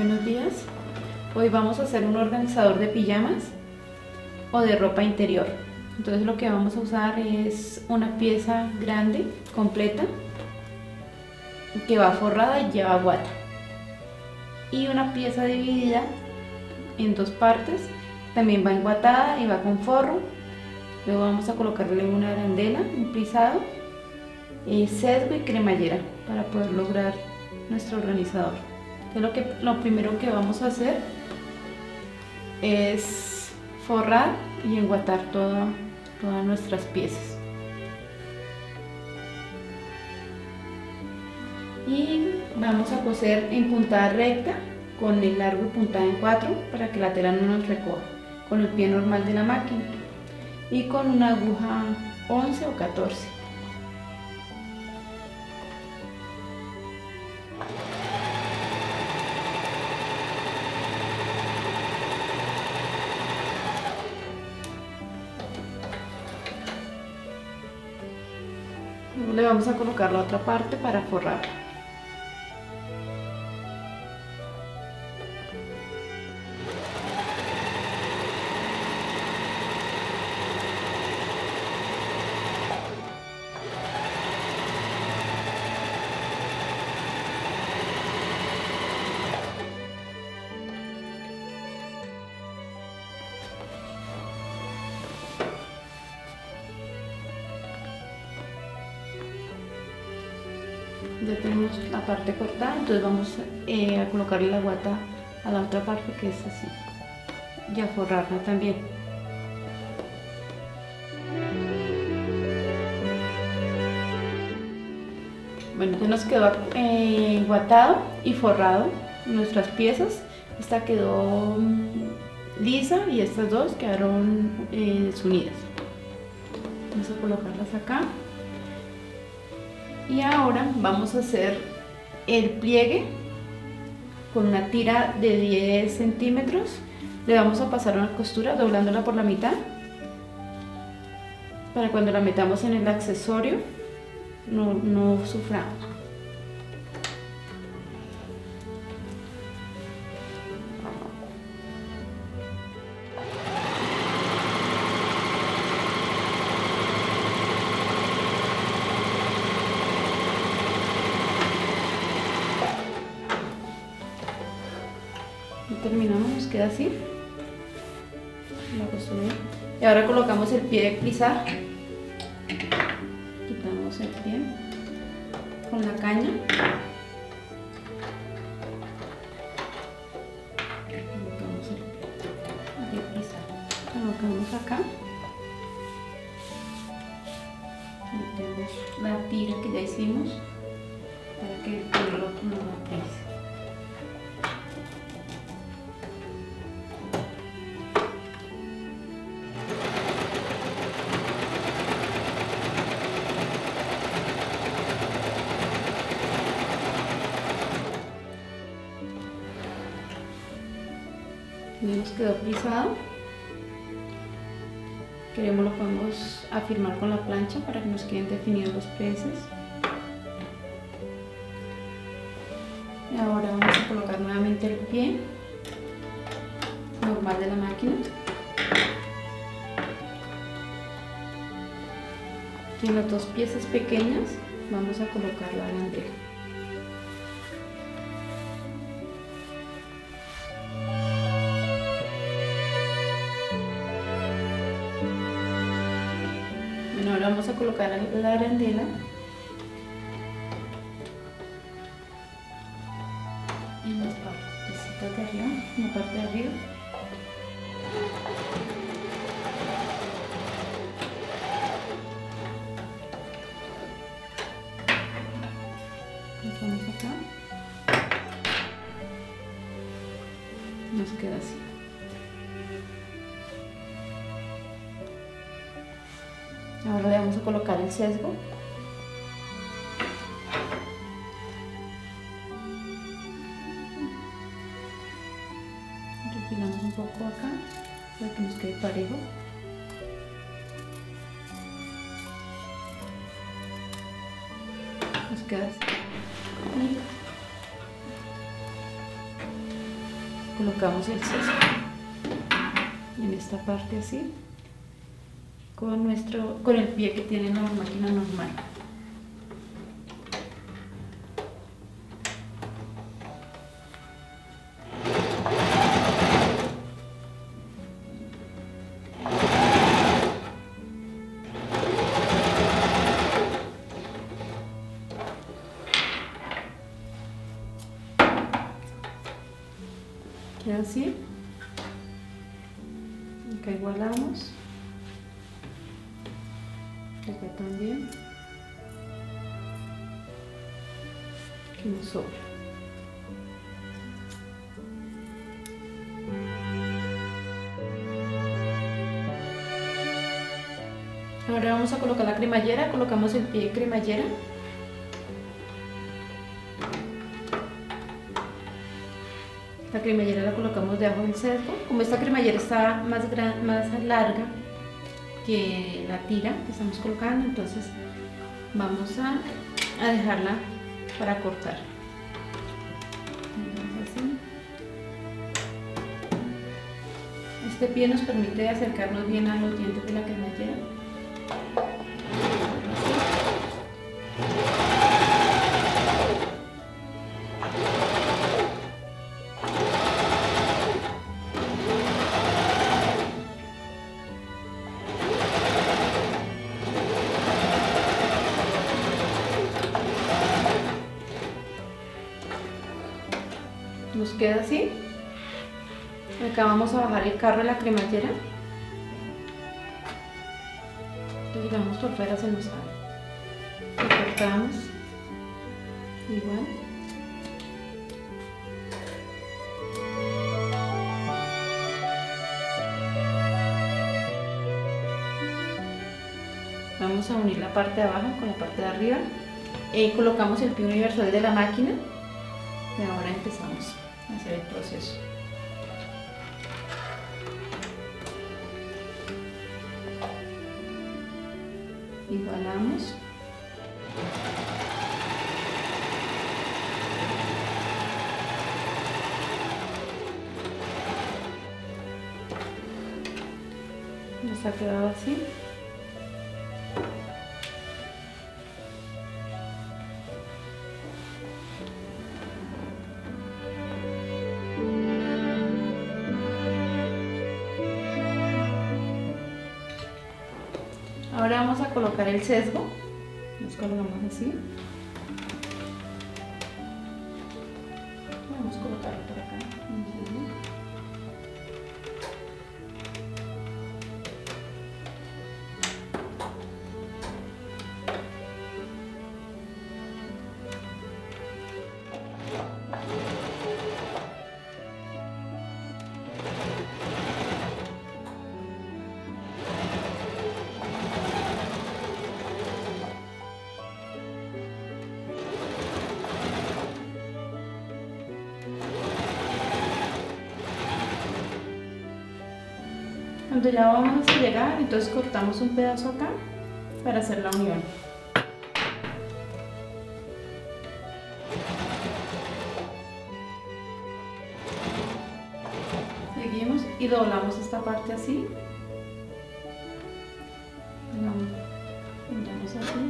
Buenos días. Hoy vamos a hacer un organizador de pijamas o de ropa interior. Entonces lo que vamos a usar es una pieza grande, completa, que va forrada y lleva guata. Y una pieza dividida en dos partes, también va enguatada y va con forro. Luego vamos a colocarle una arandela, un plisado, sesgo y cremallera para poder lograr nuestro organizador. Entonces lo primero que vamos a hacer es forrar y enguatar todas nuestras piezas. Y vamos a coser en puntada recta con el largo puntada en 4 para que la tela no nos recoja, con el pie normal de la máquina y con una aguja 11 o 14. Luego le vamos a colocar la otra parte para forrarla. Ya tenemos la parte cortada, entonces vamos a colocarle la guata a la otra parte, que es así, y a forrarla también. Bueno, ya nos quedó enguatado y forrado nuestras piezas. Esta quedó lisa y estas dos quedaron desunidas. Vamos a colocarlas acá. Y ahora vamos a hacer el pliegue con una tira de 10 centímetros. Le vamos a pasar una costura doblándola por la mitad para cuando la metamos en el accesorio no sufra. Terminamos, nos queda así la costura. Y ahora colocamos el pie de plisar, quitamos el pie con la caña, colocamos el pie de plisar, colocamos acá, metemos la tira que ya hicimos para que el pelo no la pise. Ya nos quedó plisado. Queremos lo podemos afirmar con la plancha para que nos queden definidos los pliegues. Y ahora vamos a colocar nuevamente el pie normal de la máquina. Y en las dos piezas pequeñas vamos a colocar la arandela. Ahora vamos a colocar la arandela en las partes de arriba, en la parte de arriba. Colocamos acá, nos queda así. Ahora le vamos a colocar el sesgo. Refinamos un poco acá para que nos quede parejo. Nos queda así. colocamos el sesgo en esta parte así, con el pie que tiene la máquina normal. Queda así. Acá igualamos. Acá también. Que nos sobra. Ahora vamos a colocar la cremallera. Colocamos el pie de cremallera. La cremallera la colocamos debajo del sesgo. Como esta cremallera está más larga que la tira que estamos colocando, entonces vamos a dejarla para cortar. Así. Este pie nos permite acercarnos bien a los dientes de la cremallera. Nos queda así. Acá vamos a bajar el carro de la cremallera. Entonces vamos por fuera, se nos sale. Lo cortamos igual. Vamos a unir la parte de abajo con la parte de arriba. Colocamos el pie universal de la máquina. Y ahora empezamos a hacer el proceso. Igualamos. Nos ha quedado así. Ahora vamos a colocar el sesgo. Nos colocamos así. Vamos a colocarlo por acá. Cuando ya vamos a llegar, entonces cortamos un pedazo acá para hacer la unión. Seguimos y doblamos esta parte así. Miramos así.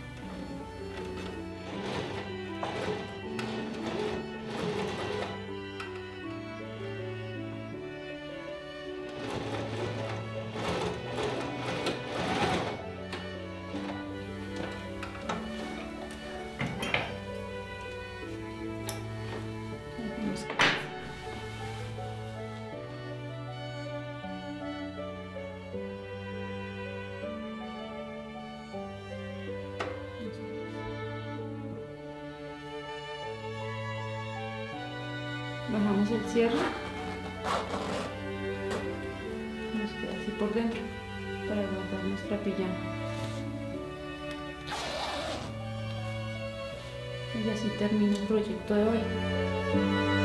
Bajamos el cierre, nos queda así por dentro para guardar nuestra pijama. Y así termina el proyecto de hoy.